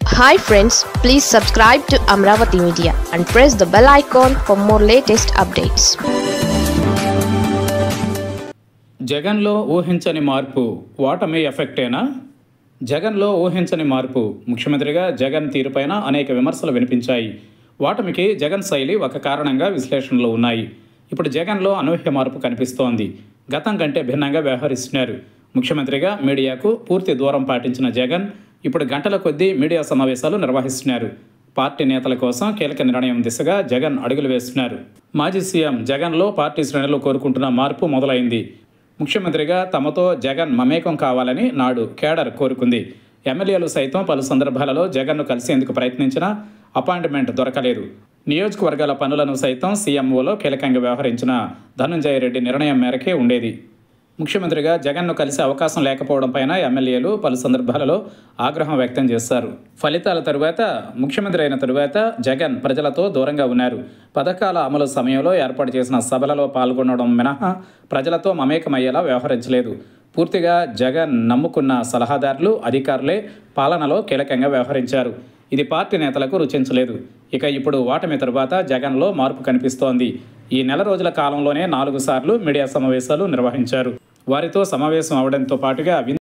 Hi friends, please subscribe to Amravati Media and press the bell icon for more latest updates. జగన్లో ఊహించని మార్పు ఓటమి ఎఫెక్టేనా? జగన్లో ఊహించని మార్పు. ముఖ్యమంత్రిగా జగన్ తీరుపైన అనేక విమర్శలు వినిపించాయి. ఓటమికి జగన్ శైలి ఒక కారణంగా విశ్లేషణలు ఉన్నాయి. ఇప్పుడు జగన్లో అనూహ్య మార్పు కనిపిస్తోంది. గతం కంటే భిన్నంగా వ్యవహరిస్తున్నారు. ముఖ్యమంత్రిగా మీడియాకు పూర్తి దూరం పాటించిన జగన్ ఇప్పుడు గంటల కొద్దీ మీడియా సమావేశాలు నిర్వహిస్తున్నారు. పార్టీ నేతల కోసం కీలక నిర్ణయం దిశగా జగన్ అడుగులు వేస్తున్నారు. మాజీ సీఎం జగన్లో పార్టీ శ్రేణులు కోరుకుంటున్న మార్పు మొదలైంది. ముఖ్యమంత్రిగా తమతో జగన్ మమేకం కావాలని నాడు కేడర్ కోరుకుంది. ఎమ్మెల్యేలు సైతం పలు సందర్భాలలో జగన్ను కలిసేందుకు ప్రయత్నించినా అపాయింట్మెంట్ దొరకలేదు. నియోజకవర్గాల పనులను సైతం సీఎంఓలో కీలకంగా వ్యవహరించిన ధనంజయ రెడ్డి నిర్ణయం మేరకే ఉండేది. ముఖ్యమంత్రిగా జగన్ను కలిసే అవకాశం లేకపోవడం పైన ఎమ్మెల్యేలు పలు సందర్భాలలో ఆగ్రహం వ్యక్తం చేశారు. ఫలితాల తరువాత ముఖ్యమంత్రి అయిన తరువాత జగన్ ప్రజలతో దూరంగా ఉన్నారు. పథకాల అమలు సమయంలో ఏర్పాటు చేసిన సభలలో పాల్గొనడం మినహా ప్రజలతో మమేకమయ్యేలా వ్యవహరించలేదు. పూర్తిగా జగన్ నమ్ముకున్న సలహాదారులు, అధికారులే పాలనలో కీలకంగా వ్యవహరించారు. ఇది పార్టీ నేతలకు రుచించలేదు. ఇక ఇప్పుడు ఓటమి తరువాత జగన్లో మార్పు కనిపిస్తోంది. ఈ నెల రోజుల కాలంలోనే 4 సార్లు మీడియా సమావేశాలు నిర్వహించారు. వారితో సమావేశం అవడంతో పాటుగా